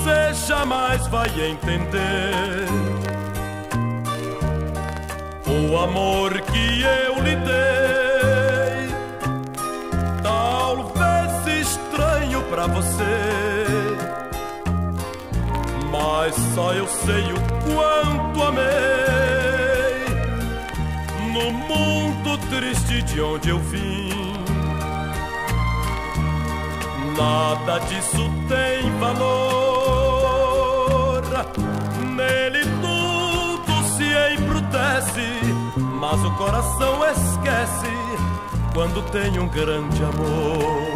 você jamais vai entender o amor que eu lhe dei. Talvez estranho pra você, mas só eu sei o quanto amei. No mundo triste de onde eu vim, nada disso tem valor. Nele tudo se embrutece, mas o coração esquece quando tem um grande amor.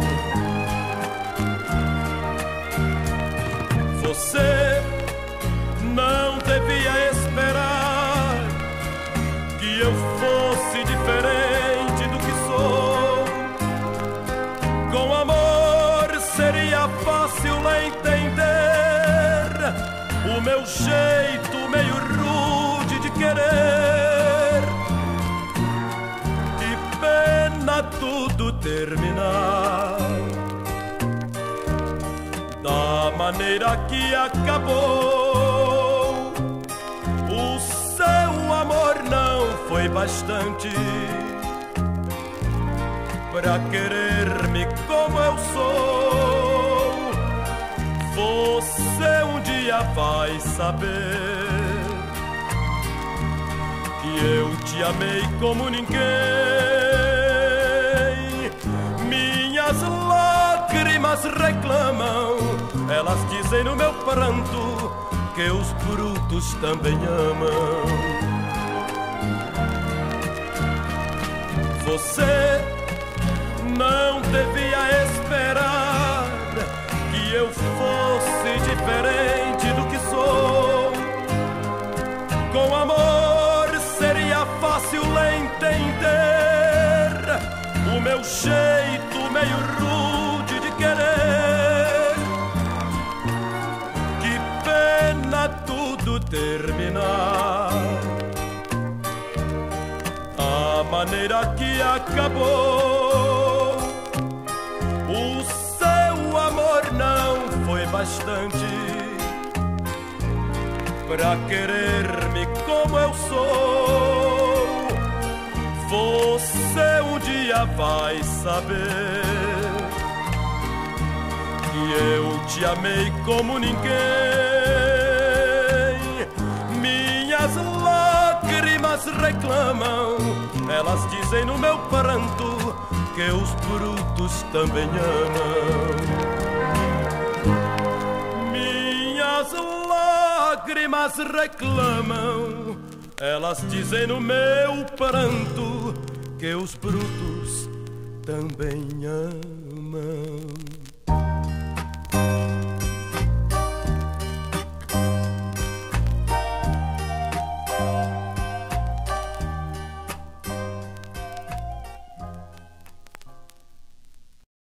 Você não devia esperar que eu fosse diferente do que sou. Com amor seria fácil entender o meu jeito meio rude de querer. Que pena tudo terminar da maneira que acabou. O seu amor não foi bastante pra querer-me como eu sou. Você um dia vai saber que eu te amei como ninguém. Minhas lágrimas reclamam, elas dizem no meu pranto que os brutos também amam. Você não devia esperar que eu fosse diferente do que sou. Com amor seria fácil entender o meu jeito meio rude de querer. Que pena tudo terminar a maneira que acabou. O seu amor não foi bastante pra querer-me como eu sou. Você um dia vai saber que eu te amei como ninguém. Minhas lágrimas reclamam, elas dizem no meu pranto que os brutos também amam. Minhas lágrimas reclamam, elas dizem no meu pranto que os brutos também amam.